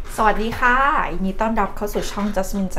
สวัสดีค่ะยินดีต้อนรับเข้าสู่ช่อง Jasmine J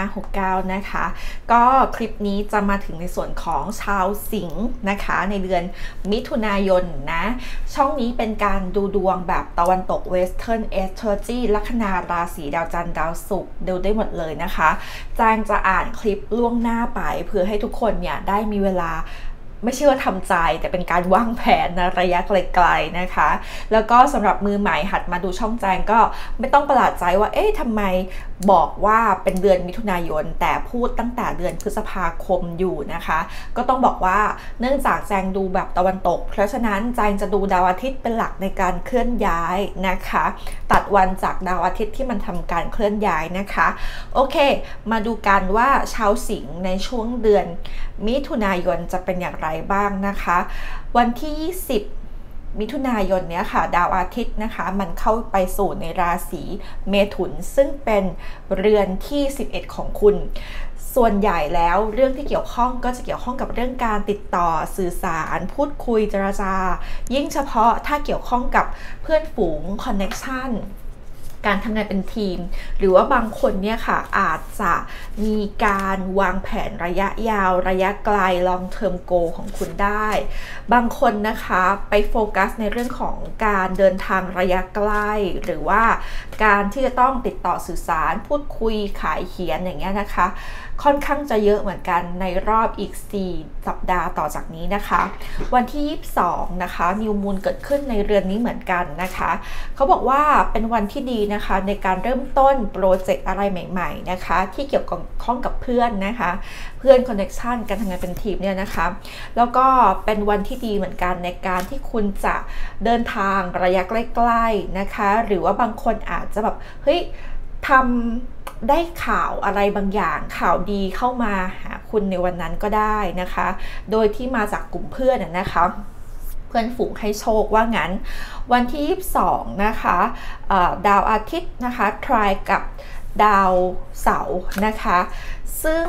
569นะคะก็คลิปนี้จะมาถึงในส่วนของชาวสิงห์นะคะในเดือนมิถุนายนนะช่องนี้เป็นการดูดวงแบบตะวันตก Western Astrology ลัคนาราศีดาวจันทร์ดาวศุกร์ดูได้หมดเลยนะคะจางจะอ่านคลิปล่วงหน้าไปเพื่อให้ทุกคนเนี่ยได้มีเวลาไม่ใช่ว่าทำใจแต่เป็นการวางแผนในระยะไกลๆนะคะแล้วก็สำหรับมือใหม่หัดมาดูช่องแจงก็ไม่ต้องประหลาดใจว่าเอ๊ะทำไมบอกว่าเป็นเดือนมิถุนายนแต่พูดตั้งแต่เดือนพฤษภาคมอยู่นะคะก็ต้องบอกว่าเนื่องจากแจงดูแบบตะวันตกเพราะฉะนั้นแจงจะดูดาวอาทิตย์เป็นหลักในการเคลื่อนย้ายนะคะตัดวันจากดาวอาทิตย์ที่มันทำการเคลื่อนย้ายนะคะโอเคมาดูกันว่าชาวสิงห์ในช่วงเดือนมิถุนายนจะเป็นอย่างไรบ้างนะคะวันที่20มิถุนายนเนี้ยค่ะดาวอาทิตย์นะคะมันเข้าไปสู่ในราศีเมถุนซึ่งเป็นเรือนที่11ของคุณส่วนใหญ่แล้วเรื่องที่เกี่ยวข้องก็จะเกี่ยวข้องกับเรื่องการติดต่อสื่อสารพูดคุยเจรจายิ่งเฉพาะถ้าเกี่ยวข้องกับเพื่อนฝูงคอนเน็กชันการทำงานเป็นทีมหรือว่าบางคนเนี่ยค่ะอาจจะมีการวางแผนระยะยาวระยะไกล long term goal ของคุณได้บางคนนะคะไปโฟกัสในเรื่องของการเดินทางระยะใกล้หรือว่าการที่จะต้องติดต่อสื่อสารพูดคุยขายเขียนอย่างเงี้ยนะคะค่อนข้างจะเยอะเหมือนกันในรอบอีก4สัปดาห์ต่อจากนี้นะคะวันที่22นะคะนิวมูนเกิดขึ้นในเรือนนี้เหมือนกันนะคะเขาบอกว่าเป็นวันที่ดีนะคะในการเริ่มต้นโปรเจกต์อะไรใหม่ๆนะคะที่เกี่ยวข้องกับเพื่อนนะคะเพื่อนคอนเนคชันการทำงานเป็นทีมเนี่ยนะคะแล้วก็เป็นวันที่ดีเหมือนกันในการที่คุณจะเดินทางระยะใกล้ๆนะคะหรือว่าบางคนอาจจะแบบเฮ้ยทำได้ข่าวอะไรบางอย่างข่าวดีเข้ามาหาคุณในวันนั้นก็ได้นะคะโดยที่มาจากกลุ่มเพื่อนนะคะเพื่อนฝูงให้โชคว่างั้นวันที่22นะคะดาวอาทิตย์นะคะทรายกับดาวเสาร์นะคะซึ่ง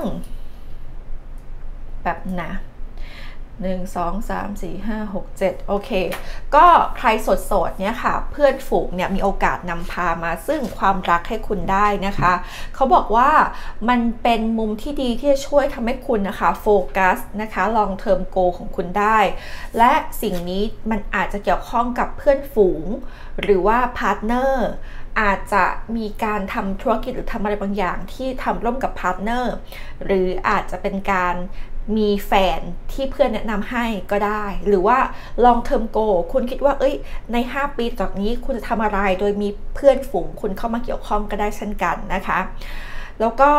แบบนะ1 2 3 4 5 6 7โอเคก็ใครโสดเนี่ยค่ะเพื่อนฝูงเนี่ยมีโอกาสนำพามาซึ่งความรักให้คุณได้นะคะเขาบอกว่ามันเป็นมุมที่ดีที่จะช่วยทำให้คุณนะคะโฟกัสนะคะ long term goal ของคุณได้และสิ่งนี้มันอาจจะเกี่ยวข้องกับเพื่อนฝูงหรือว่าพาร์ทเนอร์อาจจะมีการทำธุรกิจหรือทำอะไรบางอย่างที่ทำร่วมกับพาร์ทเนอร์หรืออาจจะเป็นการมีแฟนที่เพื่อนแนะนำให้ก็ได้หรือว่า long term goal คุณคิดว่าใน5ปีจากนี้คุณจะทำอะไรโดยมีเพื่อนฝูงคุณเข้ามาเกี่ยวข้องก็ได้เช่นกันนะคะแล้วก็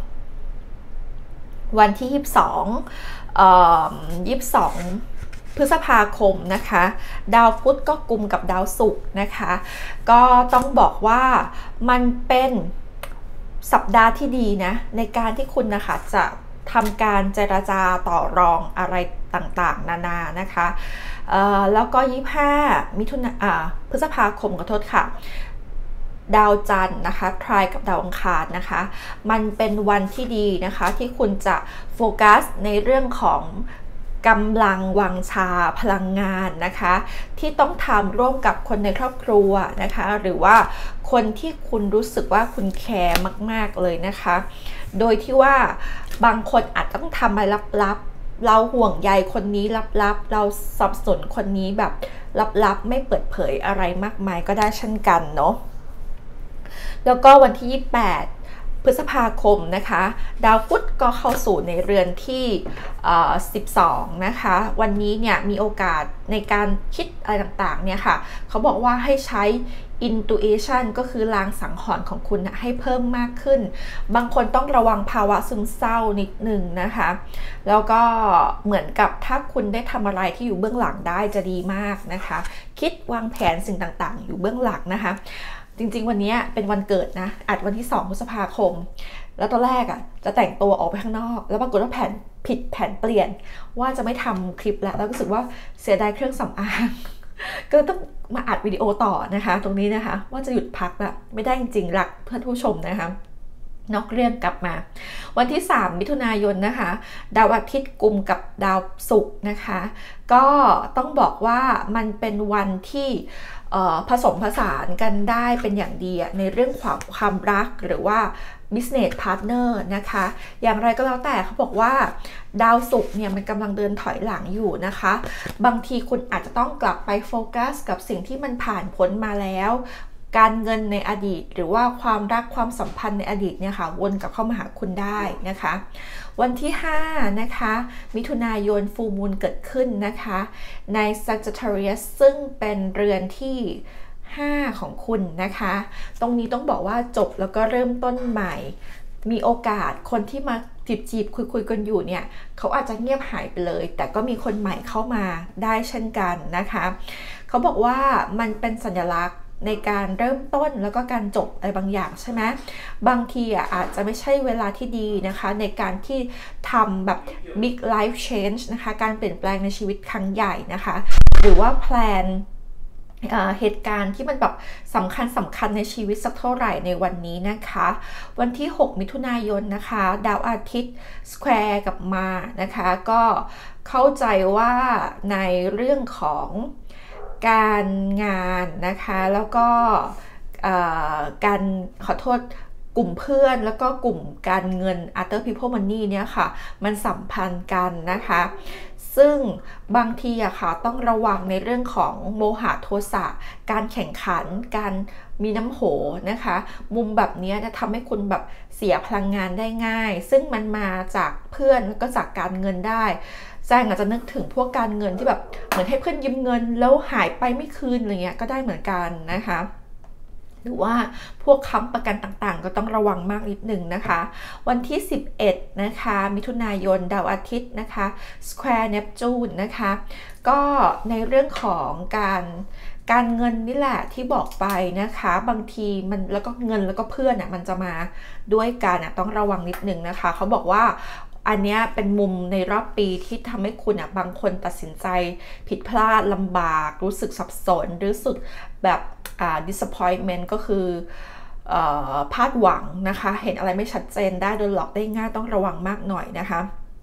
วันที่22พฤษภาคมนะคะดาวพุธก็กุมกับดาวศุกร์นะคะก็ต้องบอกว่ามันเป็นสัปดาห์ที่ดีนะในการที่คุณนะคะจะทำการเจรจาต่อรองอะไรต่างๆนานานะคะแล้วก็พฤษภาคมขอโทษค่ะดาวจันทร์นะคะทรายกับดาวอังคารนะคะมันเป็นวันที่ดีนะคะที่คุณจะโฟกัสในเรื่องของกำลังวังชาพลังงานนะคะที่ต้องทำร่วมกับคนในครอบครัวนะคะหรือว่าคนที่คุณรู้สึกว่าคุณแคร์มากๆเลยนะคะโดยที่ว่าบางคนอาจต้องทำอะไรลับๆเราห่วงใยคนนี้ลับๆเราสับสนคนนี้แบบลับๆไม่เปิดเผยอะไรมากมายก็ได้เช่นกันเนาะแล้วก็วันที่28พฤษภาคมนะคะดาวพุธก็เข้าสู่ในเรือนที่12นะคะวันนี้เนี่ยมีโอกาสในการคิดอะไรต่างๆเนี่ยค่ะเขาบอกว่าให้ใช้ intuition ก็คือลางสังหรณ์ของคุณให้เพิ่มมากขึ้นบางคนต้องระวังภาวะซึมเศร้านิดหนึ่งนะคะแล้วก็เหมือนกับถ้าคุณได้ทำอะไรที่อยู่เบื้องหลังได้จะดีมากนะคะคิดวางแผนสิ่งต่างๆอยู่เบื้องหลังนะคะจริงๆวันนี้เป็นวันเกิดนะอัดวันที่2พฤษภาคมแล้วตอนแรกจะแต่งตัวออกไปข้างนอกแล้วปรากฏว่าแผนเปลี่ยนว่าจะไม่ทำคลิปแล้วรู้สึกว่าเสียดายเครื่องสำอางก็ต้องมาอัดวิดีโอต่อนะคะตรงนี้นะคะว่าจะหยุดพักละไม่ได้จริงๆรักเพื่อนผู้ชมนะคะนอกเรื่องกลับมาวันที่3มิถุนายนนะคะดาวอาทิตย์กุมกับดาวศุกร์นะคะก็ต้องบอกว่ามันเป็นวันที่ผสมผสานกันได้เป็นอย่างดีในเรื่องความรักหรือว่า business partner นะคะอย่างไรก็แล้วแต่เขาบอกว่าดาวศุกร์เนี่ยมันกำลังเดินถอยหลังอยู่นะคะบางทีคุณอาจจะต้องกลับไปโฟกัสกับสิ่งที่มันผ่านพ้นมาแล้วการเงินในอดีตหรือว่าความรักความสัมพันธ์ในอดีตเนี่ยค่ะวนกลับเข้ามาหาคุณได้นะคะวันที่5นะคะมิถุนายนฟูลมูนเกิดขึ้นนะคะใน Sagittarius ซึ่งเป็นเรือนที่5ของคุณนะคะตรงนี้ต้องบอกว่าจบแล้วก็เริ่มต้นใหม่มีโอกาสคนที่มาจีบคุยกันอยู่เนี่ยเขาอาจจะเงียบหายไปเลยแต่ก็มีคนใหม่เข้ามาได้เช่นกันนะคะเขาบอกว่ามันเป็นสัญลักษณ์ในการเริ่มต้นแล้วก็การจบอะไรบางอย่างใช่ไหมบางทีอาจจะไม่ใช่เวลาที่ดีนะคะในการที่ทำแบบ big life change นะคะการเปลี่ยนแปลงในชีวิตครั้งใหญ่นะคะหรือว่าแพลนเหตุการณ์ที่มันแบบสำคัญในชีวิตสักเท่าไหร่ในวันนี้นะคะวันที่6มิถุนายนนะคะดาวอาทิตย์สแควร์กับมานะคะก็เข้าใจว่าในเรื่องของการงานนะคะแล้วก็การขอโทษกลุ่มเพื่อนแล้วก็กลุ่มการเงิน other people money เนี่ยค่ะมันสัมพันธ์กันนะคะซึ่งบางทีอะค่ะต้องระวังในเรื่องของโมหะโทสะการแข่งขันการมีน้ำโหนะคะมุมแบบนี้จะทำให้คุณแบบเสียพลังงานได้ง่ายซึ่งมันมาจากเพื่อนแล้วก็จากการเงินได้แจงอาจจะนึกถึงพวกการเงินที่แบบเหมือนให้เพื่อนยืมเงินแล้วหายไปไม่คืนอะไรเงี้ยก็ได้เหมือนกันนะคะหรือว่าพวกค้ำประกันต่างๆก็ต้องระวังมากนิดหนึ่งนะคะวันที่11นะคะมิถุนายนดาวอาทิตย์นะคะ Square Neptune นะคะก็ในเรื่องของการเงินนี่แหละที่บอกไปนะคะบางทีมันแล้วก็เงินแล้วก็เพื่อนมันจะมาด้วยกันต้องระวังนิดหนึ่งนะคะเขาบอกว่าอันนี้เป็นมุมในรอบปีที่ทำให้คุณบางคนตัดสินใจผิดพลาดลำบากรู้สึกสับสนรู้สึกแบบdisappointment ก็คือพลาดหวังนะคะเห็นอะไรไม่ชัดเจนได้โดนหลอกได้ง่ายต้องระวังมากหน่อยนะคะ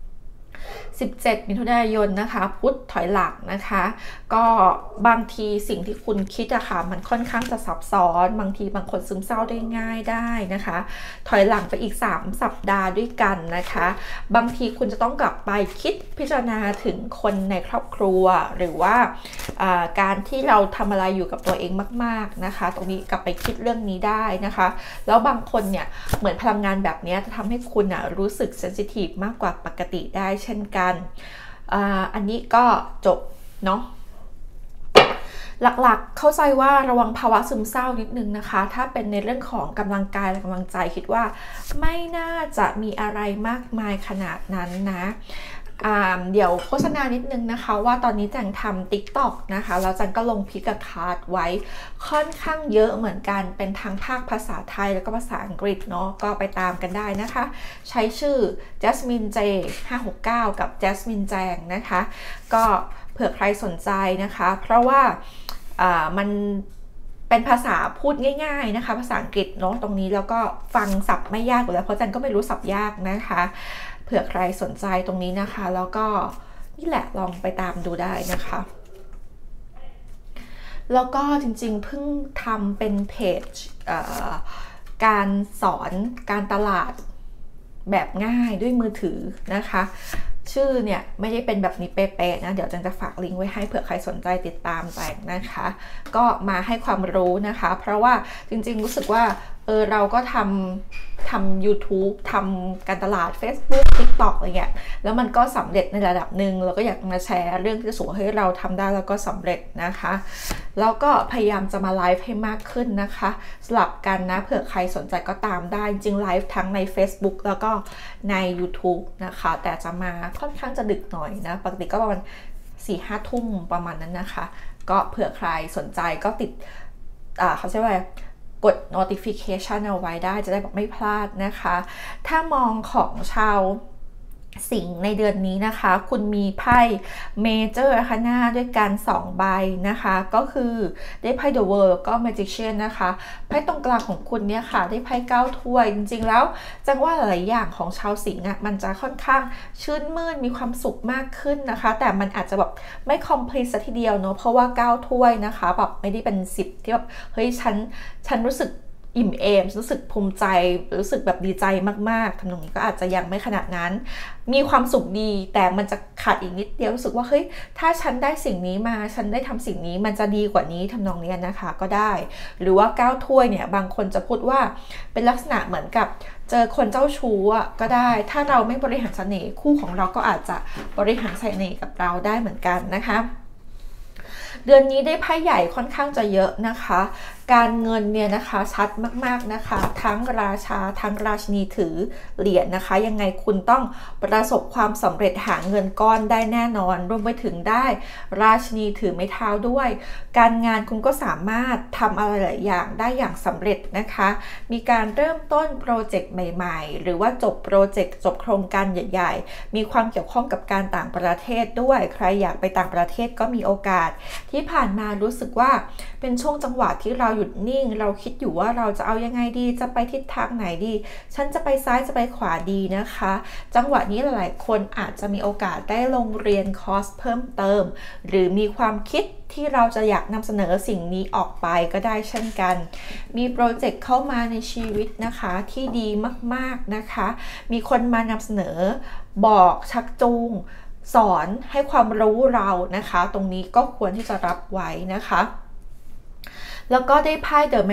17มิถุนายนนะคะพุธถอยหลังนะคะก็บางทีสิ่งที่คุณคิดอะค่ะมันค่อนข้างจะซับซ้อนบางทีบางคนซึมเศร้าได้ง่ายได้นะคะถอยหลังไปอีก3สัปดาห์ด้วยกันนะคะบางทีคุณจะต้องกลับไปคิดพิจารณาถึงคนในครอบครัวหรือว่าการที่เราทำอะไรอยู่กับตัวเองมากๆนะคะตรงนี้กลับไปคิดเรื่องนี้ได้นะคะแล้วบางคนเนี่ยเหมือนพลังงานแบบนี้จะทำให้คุณรู้สึกเซนซิทีฟมากกว่าปกติได้เช่นกันอันนี้ก็จบเนาะหลักๆเข้าใจว่าระวังภาวะซึมเศร้านิดนึงนะคะถ้าเป็นในเรื่องของกำลังกายและกำลังใจคิดว่าไม่น่าจะมีอะไรมากมายขนาดนั้นนะเดี๋ยวโฆษณานิดนึงนะคะว่าตอนนี้จังทำ TikTok นะคะแล้วจังก็ลงพิกคาร์ดไว้ค่อนข้างเยอะเหมือนกันเป็นทั้งภาคภาษาไทยแล้วก็ภาษาอังกฤษเนาะก็ไปตามกันได้นะคะใช้ชื่อ Jasmine J 569กับ Jasmine แจงนะคะก็เผื่อใครสนใจนะคะเพราะว่ามันเป็นภาษาพูดง่ายๆนะคะภาษาอังกฤษเนาะตรงนี้แล้วก็ฟังศัพท์ไม่ยากอยู่แล้วเพราะจันก็ไม่รู้ศัพท์ยากนะคะเผื่อใครสนใจตรงนี้นะคะแล้วก็นี่แหละลองไปตามดูได้นะคะแล้วก็จริงๆเพิ่งทำเป็นเพจการสอนการตลาดแบบง่ายด้วยมือถือนะคะชื่อเนี่ยไม่ได้เป็นแบบนี้เป๊ะๆนะเดี๋ยวจันจะฝากลิงก์ไว้ให้เผื่อใครสนใจติดตามแจงนะคะก็มาให้ความรู้นะคะเพราะว่าจริงๆรู้สึกว่าเราก็ทำ YouTube ทำการตลาด Facebook TikTok อะไรเงี้ยแล้วมันก็สำเร็จในระดับหนึ่งเราก็อยากมาแชร์เรื่องที่สูงให้เราทำได้แล้วก็สำเร็จนะคะแล้วก็พยายามจะมาไลฟ์ให้มากขึ้นนะคะสลับกันนะเผื่อใครสนใจก็ตามได้จริงไลฟ์ทั้งใน Facebook แล้วก็ใน YouTube นะคะแต่จะมาค่อนข้างจะดึกหน่อยนะปกติก็ประมาณ 4-5 ทุ่มประมาณนั้นนะคะก็เผื่อใครสนใจก็ติดเขาใช้ว่ากด notification เอาไว้ได้จะได้แบบไม่พลาดนะคะถ้ามองของชาวสิงห์ในเดือนนี้นะคะคุณมีไพ่เมเจอร์อาร์คานาด้วยกัน2ใบนะคะก็คือได้ไพ่ The World แล้วก็ Magician นะคะไพ่ตรงกลางของคุณเนี่ยค่ะได้ไพ่9ถ้วยจริงๆแล้วจังว่าหลายๆอย่างของชาวสิงห์อ่ะมันจะค่อนข้างชื่นมื่นมีความสุขมากขึ้นนะคะแต่มันอาจจะแบบไม่ complete ซะทีเดียวเนาะเพราะว่า9ถ้วยนะคะแบบไม่ได้เป็น10ที่แบบเฮ้ยฉันรู้สึกอิ่มเอมรู้สึกภูมิใจรู้สึกแบบดีใจมากๆทำนองนี้ก็อาจจะยังไม่ขนาดนั้นมีความสุขดีแต่มันจะขาดอีกนิดเดียวรู้สึกว่าเฮ้ยถ้าฉันได้สิ่งนี้มาฉันได้ทำสิ่งนี้มันจะดีกว่านี้ทำนองนี้นะคะก็ได้หรือว่า9ถ้วยเนี่ยบางคนจะพูดว่าเป็นลักษณะเหมือนกับเจอคนเจ้าชู้ก็ได้ถ้าเราไม่บริหารเสน่ห์คู่ของเราก็อาจจะบริหารเสน่ห์กับเราได้เหมือนกันนะคะเดือนนี้ได้ไพ่ใหญ่ค่อนข้างจะเยอะนะคะการเงินเนี่ยนะคะชัดมากๆนะคะทั้งราชาทั้งราชินีถือเหรียญนะคะยังไงคุณต้องประสบความสำเร็จหาเงินก้อนได้แน่นอนรวมไปถึงได้ราชินีถือไม้เท้าด้วยการงานคุณก็สามารถทำอะไรหลายอย่างได้อย่างสำเร็จนะคะมีการเริ่มต้นโปรเจกต์ใหม่ๆหรือว่าจบโปรเจกต์จบโครงการใหญ่ๆมีความเกี่ยวข้องกับการต่างประเทศด้วยใครอยากไปต่างประเทศก็มีโอกาสที่ผ่านมารู้สึกว่าเป็นช่วงจังหวะที่เราหยุดนิ่งเราคิดอยู่ว่าเราจะเอายังไงดีจะไปทิศทางไหนดีฉันจะไปซ้ายจะไปขวาดีนะคะจังหวะนี้หลายๆคนอาจจะมีโอกาสได้ลงเรียนคอร์สเพิ่มเติมหรือมีความคิดที่เราจะอยากนำเสนอสิ่งนี้ออกไปก็ได้เช่นกันมีโปรเจกต์เข้ามาในชีวิตนะคะที่ดีมากๆนะคะมีคนมานำเสนอบอกชักจูงสอนให้ความรู้เรานะคะตรงนี้ก็ควรที่จะรับไว้นะคะแล้วก็ได้ไพ่ The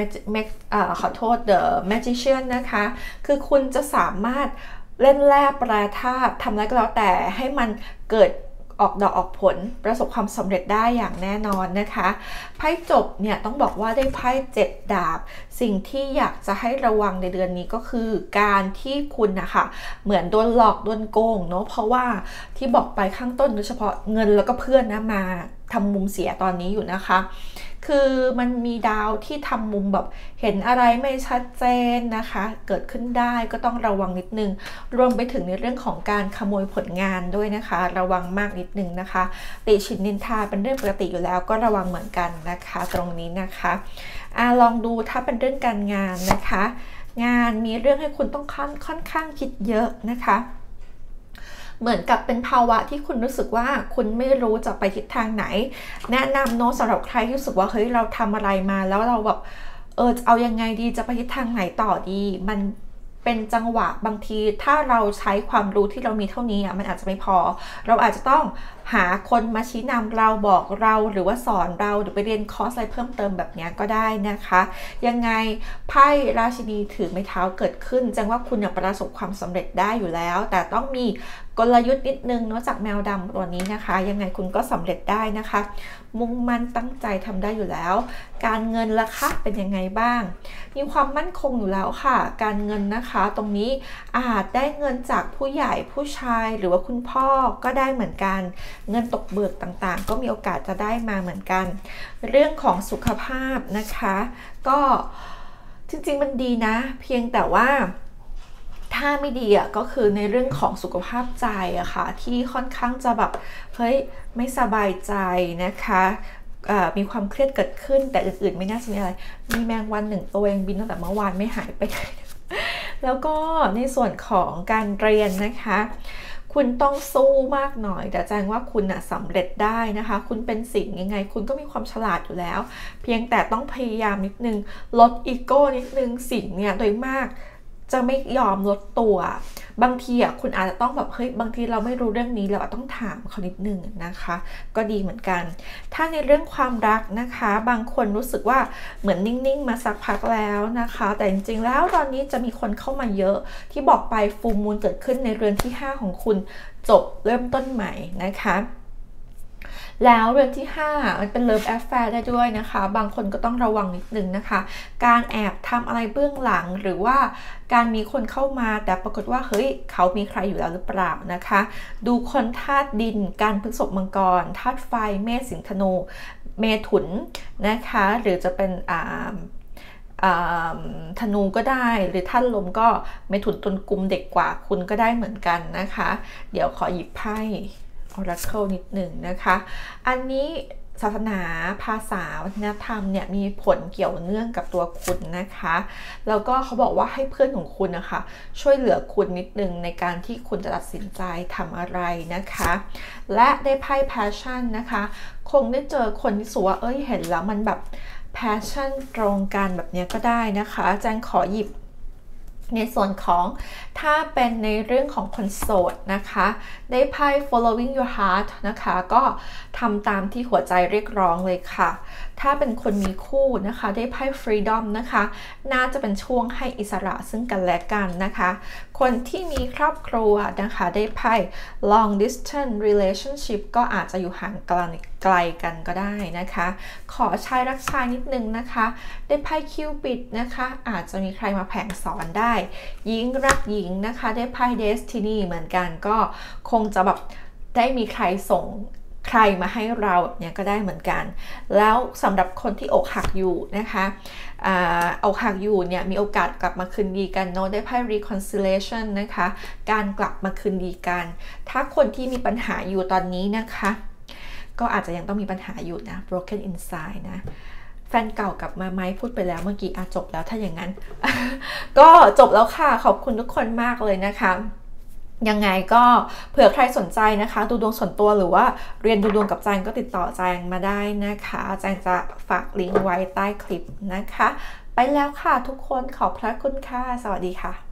Magician นะคะคือคุณจะสามารถเล่นแร่แปรธาตุทำอะไรก็แล้วแต่ให้มันเกิดออกดอกออกผลประสบความสำเร็จได้อย่างแน่นอนนะคะไพ่จบเนี่ยต้องบอกว่าได้ไพ่7 ดาบสิ่งที่อยากจะให้ระวังในเดือนนี้ก็คือการที่คุณนะคะเหมือนโดนหลอกโดนโกงเนาะเพราะว่าที่บอกไปข้างต้นโดยเฉพาะเงินแล้วก็เพื่อนนะมาทำมุมเสียตอนนี้อยู่นะคะคือมันมีดาวที่ทำมุมแบบเห็นอะไรไม่ชัดเจนนะคะเกิดขึ้นได้ก็ต้องระวังนิดนึงรวมไปถึงในเรื่องของการขโมยผลงานด้วยนะคะระวังมากนิดนึงนะคะติชินนินทาเป็นเรื่องปกติอยู่แล้วก็ระวังเหมือนกันนะคะตรงนี้นะคะลองดูถ้าเป็นเรื่องการงานนะคะงานมีเรื่องให้คุณต้องค่อนข้างคิดเยอะนะคะเหมือนกับเป็นภาวะที่คุณรู้สึกว่าคุณไม่รู้จะไปทิศทางไหนแนะนำโน้ตสำหรับใครที่รู้สึกว่าเฮ้ยเราทำอะไรมาแล้วเราแบบเอายังไงดีจะไปทิศทางไหนต่อดีมันเป็นจังหวะบางทีถ้าเราใช้ความรู้ที่เรามีเท่านี้มันอาจจะไม่พอเราอาจจะต้องหาคนมาชี้นำเราบอกเราหรือว่าสอนเราหรือไปเรียนคอร์สอะไรเพิ่มเติมแบบนี้ก็ได้นะคะยังไงไพ่ราชินีถือไม้เท้าเกิดขึ้นแจ้งว่าคุณประสบความสำเร็จได้อยู่แล้วแต่ต้องมีกลยุทธ์นิดนึงนอกจากแมวดำตัวนี้นะคะยังไงคุณก็สำเร็จได้นะคะมุ่งมั่นตั้งใจทำได้อยู่แล้วการเงินล่ะคะเป็นยังไงบ้างมีความมั่นคงอยู่แล้วค่ะการเงินนะคะตรงนี้อาจได้เงินจากผู้ใหญ่ผู้ชายหรือว่าคุณพ่อก็ได้เหมือนกันเงินตกเบิกต่างๆก็มีโอกาสจะได้มาเหมือนกันเรื่องของสุขภาพนะคะก็จริงๆมันดีนะเพียงแต่ว่าถ้าไม่ดีก็คือในเรื่องของสุขภาพใจอะค่ะที่ค่อนข้างจะแบบเฮ้ยไม่สบายใจนะคะมีความเครียดเกิดขึ้นแต่อื่นๆไม่น่าจะมีอะไรมีแมงวัน1 ตัวเองบินตั้งแต่เมื่อวานไม่หายไปแล้วก็ในส่วนของการเรียนนะคะคุณต้องสู้มากหน่อยแต่แจ้งว่าคุณสำเร็จได้นะคะคุณเป็นสิ่งยังไงคุณก็มีความฉลาดอยู่แล้วเพียงแต่ต้องพยายามนิดนึงลดอีโก้นิดนึงสิ่งเนี่ยโดยมากจะไม่ยอมลดตัวบางทีคุณอาจจะต้องแบบเฮ้ยบางทีเราไม่รู้เรื่องนี้เราต้องถามเขานิดนึงนะคะก็ดีเหมือนกันถ้าในเรื่องความรักนะคะบางคนรู้สึกว่าเหมือนนิ่งๆมาสักพักแล้วนะคะแต่จริงๆแล้วตอนนี้จะมีคนเข้ามาเยอะที่บอกไปฟูลมูนเกิดขึ้นในเรือนที่5ของคุณจบเริ่มต้นใหม่นะคะแล้วเรือนที่5มันเป็นเลิฟแอฟแฟร์ได้ด้วยนะคะบางคนก็ต้องระวังนิดนึงนะคะการแอบทำอะไรเบื้องหลังหรือว่าการมีคนเข้ามาแต่ปรากฏว่าเฮ้ยเขามีใครอยู่แล้วหรือเปล่านะคะดูคนธาตุดินการพฤษภมังกรธาตุไฟเมษสิงห์ธนูเมถุนนะคะหรือจะเป็นธนูก็ได้หรือท่านลมก็เมถุนตุลกุมเด็กกว่าคุณก็ได้เหมือนกันนะคะเดี๋ยวขอหยิบไพ่ Oracle นิดหนึ่งนะคะอันนี้ศาสนาภาษาวัฒนธรรมเนี่ยมีผลเกี่ยวเนื่องกับตัวคุณนะคะแล้วก็เขาบอกว่าให้เพื่อนของคุณนะคะช่วยเหลือคุณนิดนึงในการที่คุณจะตัดสินใจทำอะไรนะคะและได้ไพ่ passion นะคะคงได้เจอคนที่สูว่าเห็นแล้วมันแบบ passion ตรงกันแบบนี้ก็ได้นะคะแจงขอหยิบในส่วนของถ้าเป็นในเรื่องของคนโสดนะคะได้ไพ่ following your heart นะคะก็ทำตามที่หัวใจเรียกร้องเลยค่ะถ้าเป็นคนมีคู่นะคะได้ไพ่ freedom นะคะน่าจะเป็นช่วงให้อิสระซึ่งกันและกันนะคะคนที่มีครอบครัวนะคะได้ไพ่ long distance relationship ก็อาจจะอยู่ห่างไกลกันก็ได้นะคะขอชายรักชายนิดนึงนะคะได้ไพ่ Cupid นะคะอาจจะมีใครมาแผงสอนได้หญิงรักหญิงนะคะได้ไพ่ Destiny เหมือนกันก็คงจะแบบได้มีใครส่งใครมาให้เราแบบนี้ก็ได้เหมือนกันแล้วสำหรับคนที่อกหักอยู่นะคะอกหักอยู่เนี่ยมีโอกาสกลับมาคืนดีกันเนาะได้ไพ่ reconciliation นะคะการกลับมาคืนดีกันถ้าคนที่มีปัญหาอยู่ตอนนี้นะคะก็อาจจะยังต้องมีปัญหาอยู่นะ broken inside นะแฟนเก่ากลับมาไหมพูดไปแล้วเมื่อกี้จบแล้วถ้าอย่างนั้น ก็จบแล้วค่ะขอบคุณทุกคนมากเลยนะคะยังไงก็เผื่อใครสนใจนะคะดูดวงส่วนตัวหรือว่าเรียนดูดวงกับแจงก็ติดต่อแจงมาได้นะคะแจงจะฝากลิงก์ไว้ใต้คลิปนะคะไปแล้วค่ะทุกคนขอบพระคุณค่ะสวัสดีค่ะ